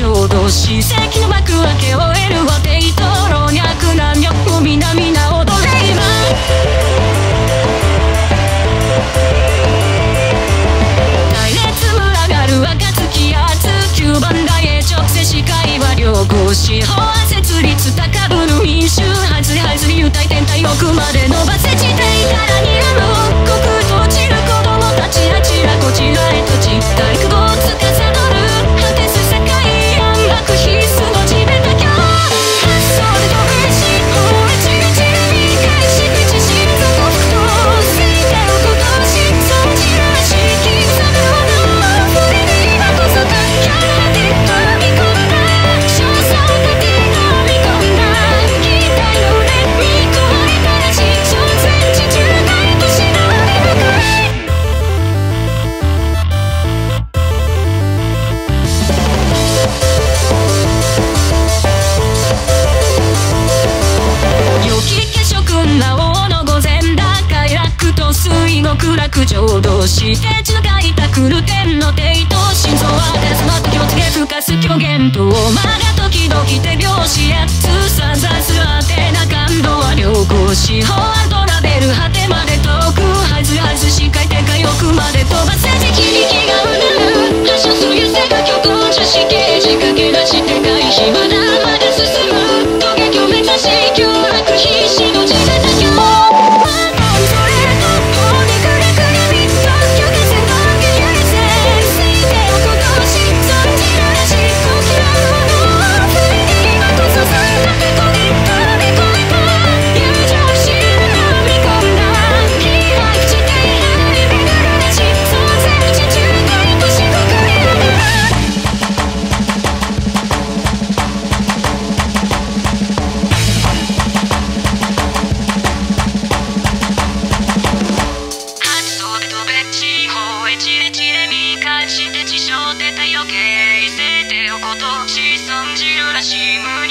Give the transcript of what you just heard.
浄土史跡の幕開け終えるは帝都老若男女も皆皆踊れ今隊列群がる暁圧9番台へ直接視界は両国司法設立高ぶる民衆はずはず幽体天体奥まで伸ばせ地底からにらむ刻々と散る子供たちあちらこちらへと散った陸を司る果てす世界暗幕必須の地べた今日発想で飛ぶし法はちりちり見返し口心臓と服とついておくと心臓じらしき刻むもの触れる今こそかキャラで踏み込んだ焦燥だけが見込んだ期待の腕見込まれたら地上全地中外としなれ深い良き化色な王の御前だ快楽と水極楽浄土して中がいた来る天の帝都心臓はデスマット気をつけふかす狂言と間が時々手拍子やつさざすあてな感動は良好司法はトラベル果てまで遠くはずはず視界展開奥まで飛ばせて切り気がうなる発症する背が極茶式仕掛け出して回避まだまだ進む突撃を目指し凶悪必死の地べた今日コントレート法でくれくれみ特許がせのけ優先水でおくとし存じるらしく嫌うもの不意に今こそさてこぎ飛び越えた友情心を見込んだ開く地底張り巡るらし創世地中海と四国にある発想で飛べ地方へチレチレ見返して地上で太陽形成ておことし存じるらしむ